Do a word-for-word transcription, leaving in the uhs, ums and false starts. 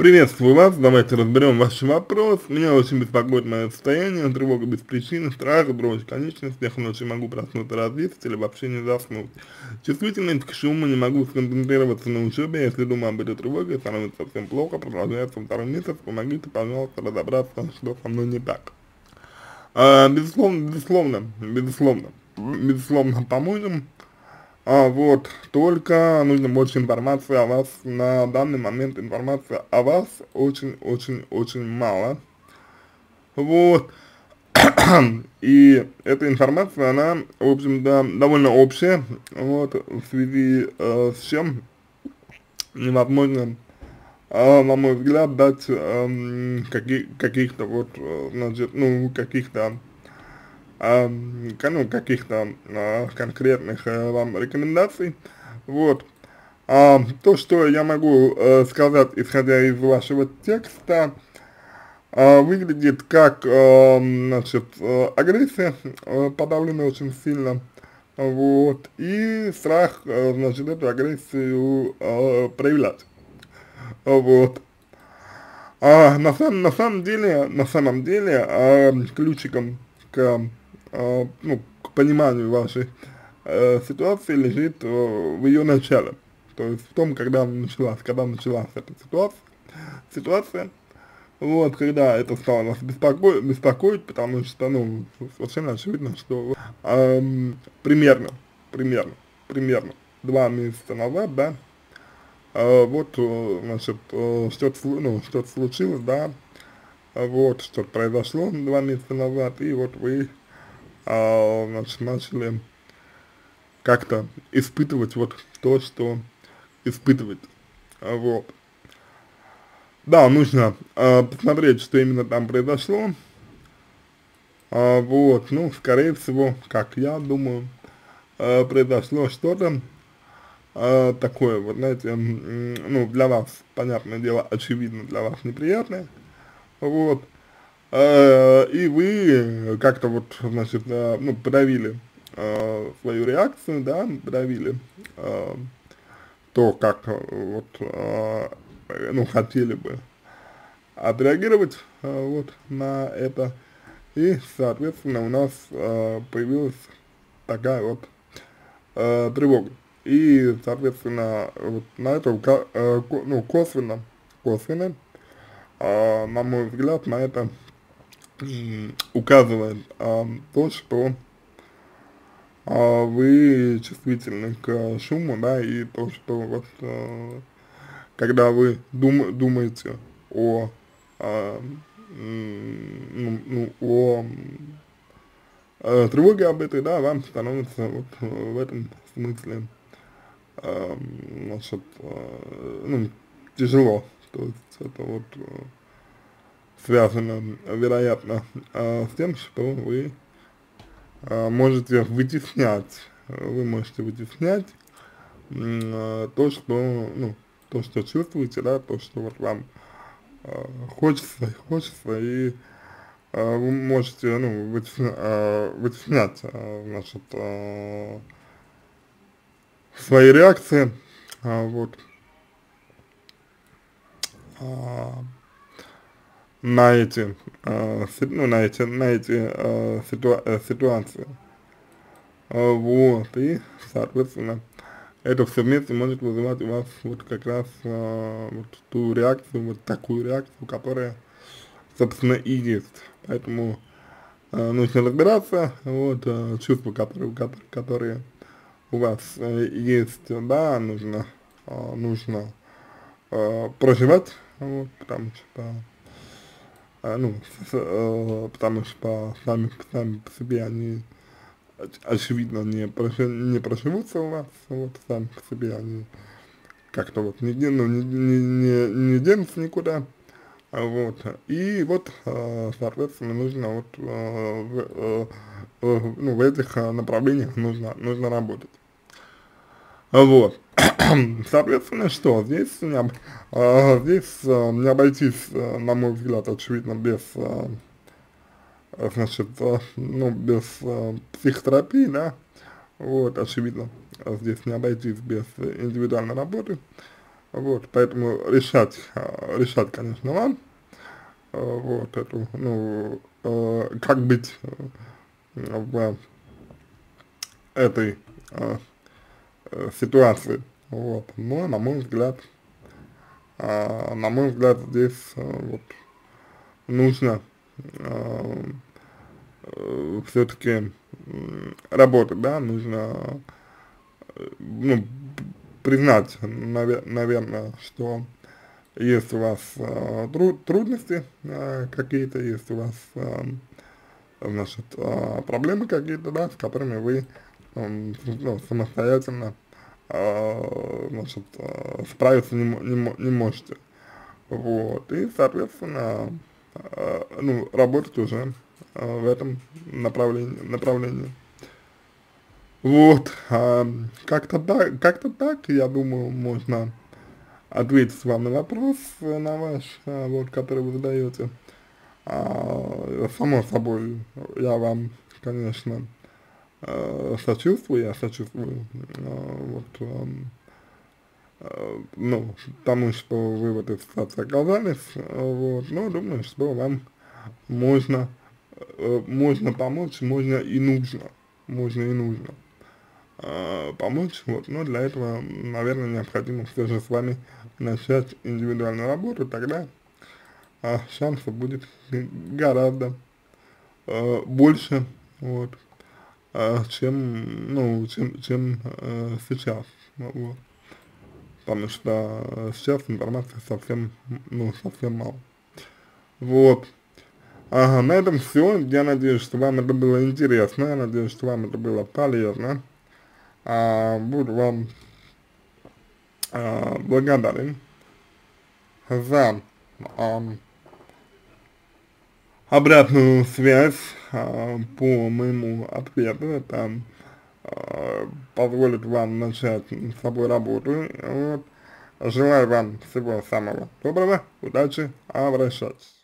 Приветствую вас, давайте разберем ваш вопрос. Меня очень беспокоит мое состояние, тревога без причины, страх, дрожь конечностей, я ночью могу проснуться разбиться или вообще не заснуть. Чувствительность к шуму, не могу сконцентрироваться на учебе, если думаю об этой тревоге, становится совсем плохо, продолжается второй месяц, помогите, пожалуйста, разобраться, что со мной не так. А, безусловно, безусловно, безусловно, безусловно, поможем. А, вот, только нужно больше информации о вас. На данный момент информации о вас очень-очень-очень мало. Вот, и эта информация, она, в общем-то, довольно общая, вот, в связи э, с чем невозможно, э, на мой взгляд, дать э, каких, каких-то вот, э, значит, ну, каких-то а, ну, каких-то а, конкретных а, вам рекомендаций. Вот. А, то, что я могу а, сказать, исходя из вашего текста, а, выглядит как, а, значит, а, агрессия, а, подавлена очень сильно, вот, и страх, а, значит, эту агрессию а, проявлять, вот. А, на, сам, на самом деле, на самом деле, а, ключиком к, а, ну, к пониманию вашей э, ситуации лежит э, в ее начале. То есть в том, когда началась, когда началась эта ситуация, ситуация, вот, когда это стало вас беспоко беспокоить, потому что, ну, совершенно очевидно, что эм, примерно, примерно, примерно два месяца назад, да, а, вот, э, значит, э, что-то, ну, что-то случилось, да, а, вот, что-то произошло два месяца назад, и вот вы, а, значит, начали как-то испытывать вот то, что испытывать, а, вот. Да, нужно а, посмотреть, что именно там произошло, а, вот, ну, скорее всего, как я думаю, а, произошло что-то, а, такое, вот, знаете, м, ну, для вас, понятное дело, очевидно, для вас неприятное, вот, а, и вы как-то вот, значит, а, ну, подавили а, свою реакцию, да, подавили а, то, как а, вот, а, ну, хотели бы отреагировать а, вот на это, и, соответственно, у нас а, появилась такая вот э, тревога. И, соответственно, вот на это, ука- э, ко- ну, косвенно, косвенно, э, на мой взгляд, на это м, указывает э, то, что э, вы чувствительны к шуму, да, и то, что вот, э, когда вы дум, думаете о, э, м, ну, ну, о э, тревоге об этой, да, вам становится вот э, в этом смысле э, значит, э, ну, тяжело, то есть это вот э, связано, вероятно, э, с тем, что вы э, можете вытеснять, э, вы можете вытеснять м, э, то, что, ну, то, что чувствуете, да, то, что вот вам э, хочется, хочется, и э, вы можете, ну, вытесня, э, вытеснять, э, значит, э, свои реакции, а, вот, а, на эти, э, си- ну, на эти, на эти э, ситуа э, ситуации. Э, вот, и, соответственно, это все вместе может вызывать у вас вот как раз э, вот ту реакцию, вот такую реакцию, которая, собственно, и есть. Поэтому э, нужно разбираться, вот, э, чувства, которые, которые, которые у вас э, есть, да, нужно, э, нужно э, проживать, вот, потому что А, ну, с, э, потому что сами, сами по себе они, оч- очевидно, не, прожи- не проживутся у вас, вот, сами по себе они как-то вот не, де- ну, не, не, не, не денутся никуда, а вот, и вот, э, соответственно, нужно вот, э, в, э, в- ну, в этих э, направлениях нужно, нужно работать. Вот. Соответственно, что здесь не, об- а, здесь а, не обойтись, а, на мой взгляд, очевидно, без, а, а, значит, а, ну, без а, психотерапии, да, вот, очевидно, а здесь не обойтись без индивидуальной работы, вот, поэтому решать, а, решать, конечно, вам, а, вот, эту, ну, э, как быть э, в этой э, э, ситуации, вот, но, на мой взгляд, а, на мой взгляд, здесь э, вот нужно э, э, все-таки работать, да, нужно, э, ну, признать, навер наверное, что есть у вас э, тру трудности э, какие-то, есть у вас, э, значит, э, проблемы какие-то, да, с которыми вы, э, ну, самостоятельно, э, значит, э, справиться не, мо- не, мо- не можете. Вот, и, соответственно, э, ну, работать уже э, в этом направлении, направлении. Вот, а, как-то так, как-то так, я думаю, можно ответить вам на вопрос, э, на ваш, э, вот, который вы задаете. А, само собой, я вам, конечно, э, сочувствую, я сочувствую, э, вот, эм, э, ну, тому, что вы в этой ситуации оказались, э, вот, но думаю, что вам можно, э, можно помочь, можно и нужно, можно и нужно э, помочь, вот, но для этого, наверное, необходимо все же с вами начать индивидуальную работу, тогда а, шансов будет гораздо э, больше, вот, а, чем, ну, чем, чем э, сейчас, вот, потому что э, сейчас информации совсем, ну, совсем мало. Вот. Ага, на этом все. Я надеюсь, что вам это было интересно. Я надеюсь, что вам это было полезно. А, буду вам а, благодарен за а, обратную связь а, по моему ответу. Это а, позволит вам начать с собой работу. Вот. Желаю вам всего самого доброго, удачи, обращайтесь.